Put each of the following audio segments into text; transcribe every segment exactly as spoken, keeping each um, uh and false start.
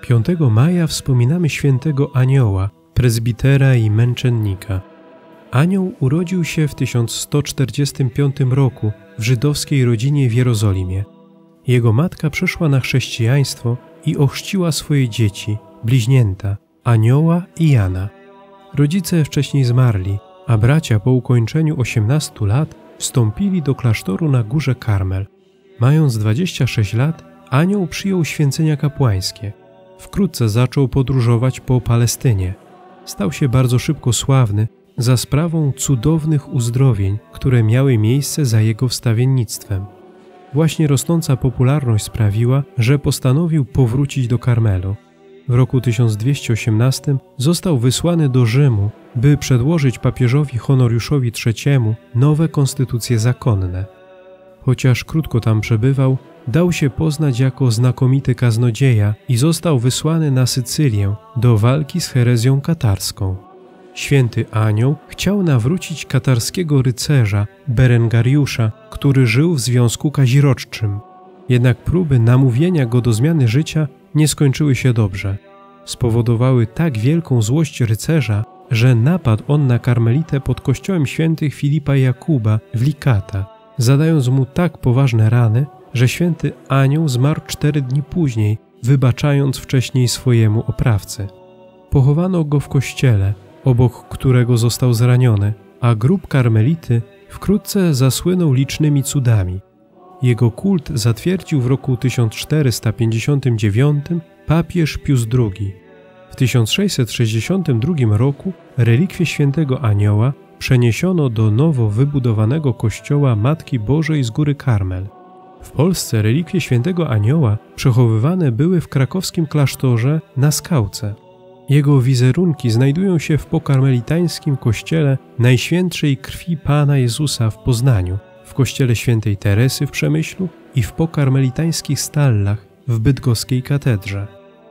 piątego maja wspominamy świętego Anioła, prezbitera i męczennika. Anioł urodził się w tysiąc sto czterdziestym piątym roku w żydowskiej rodzinie w Jerozolimie. Jego matka przeszła na chrześcijaństwo i ochrzciła swoje dzieci, bliźnięta, Anioła i Jana. Rodzice wcześniej zmarli, a bracia po ukończeniu osiemnastu lat wstąpili do klasztoru na górze Karmel. Mając dwadzieścia sześć lat, Anioł przyjął święcenia kapłańskie. Wkrótce zaczął podróżować po Palestynie. Stał się bardzo szybko sławny za sprawą cudownych uzdrowień, które miały miejsce za jego wstawiennictwem. Właśnie rosnąca popularność sprawiła, że postanowił powrócić do Karmelu. W roku tysiąc dwieście osiemnastym został wysłany do Rzymu, by przedłożyć papieżowi Honoriuszowi trzeciemu nowe konstytucje zakonne. Chociaż krótko tam przebywał, dał się poznać jako znakomity kaznodzieja i został wysłany na Sycylię do walki z herezją katarską. Święty Anioł chciał nawrócić katarskiego rycerza Berengariusza, który żył w Związku Kaziroczczym. Jednak próby namówienia go do zmiany życia nie skończyły się dobrze. Spowodowały tak wielką złość rycerza, że napadł on na karmelitę pod kościołem świętych Filipa i Jakuba w Likata, zadając mu tak poważne rany, że święty Anioł zmarł cztery dni później, wybaczając wcześniej swojemu oprawcy. Pochowano go w kościele, obok którego został zraniony, a grób karmelity wkrótce zasłynął licznymi cudami. Jego kult zatwierdził w roku tysiąc czterysta pięćdziesiątym dziewiątym papież Pius drugi. W tysiąc sześćset sześćdziesiątym drugim roku relikwie świętego Anioła przeniesiono do nowo wybudowanego kościoła Matki Bożej z Góry Karmel. W Polsce relikwie świętego Anioła przechowywane były w krakowskim klasztorze na Skałce. Jego wizerunki znajdują się w pokarmelitańskim kościele Najświętszej Krwi Pana Jezusa w Poznaniu, w kościele świętej Teresy w Przemyślu i w pokarmelitańskich stallach w bydgoskiej katedrze.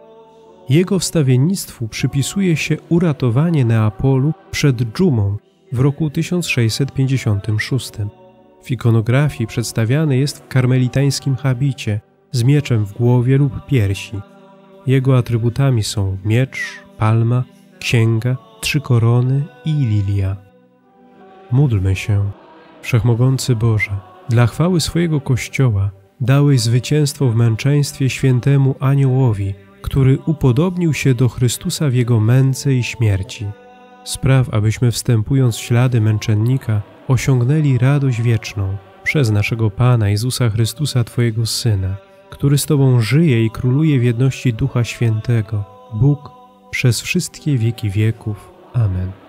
Jego wstawiennictwu przypisuje się uratowanie Neapolu przed dżumą w roku tysiąc sześćset pięćdziesiątym szóstym. W ikonografii przedstawiany jest w karmelitańskim habicie z mieczem w głowie lub piersi. Jego atrybutami są miecz, palma, księga, trzy korony i lilia. Módlmy się. Wszechmogący Boże, dla chwały swojego Kościoła dałeś zwycięstwo w męczeństwie świętemu Aniołowi, który upodobnił się do Chrystusa w Jego męce i śmierci. Spraw, abyśmy wstępując w ślady męczennika osiągnęli radość wieczną przez naszego Pana Jezusa Chrystusa, Twojego Syna, który z Tobą żyje i króluje w jedności Ducha Świętego, Bóg przez wszystkie wieki wieków. Amen.